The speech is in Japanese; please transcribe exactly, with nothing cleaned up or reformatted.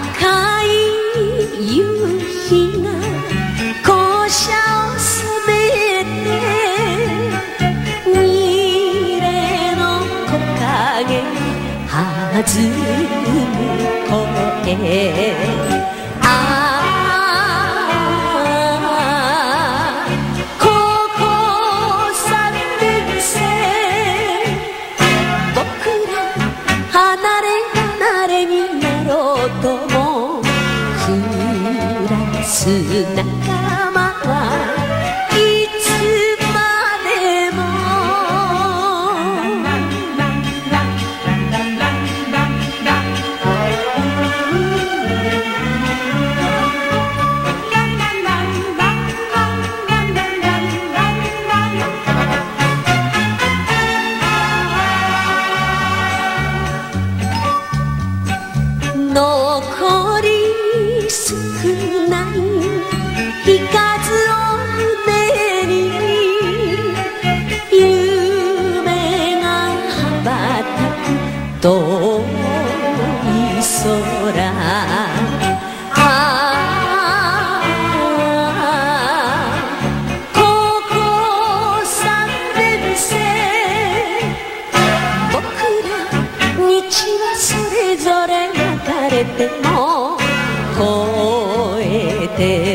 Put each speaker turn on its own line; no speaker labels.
赤い夕日が校舎を染めて二礼の木陰弾む声、ああ高校三年生、僕ら離れ離れになろうとも暮らす仲間はいつまでも残り少ない日数を胸に夢が羽ばたく遠い空、ああ高校三年生、僕ら道はそれぞれ流れても越えて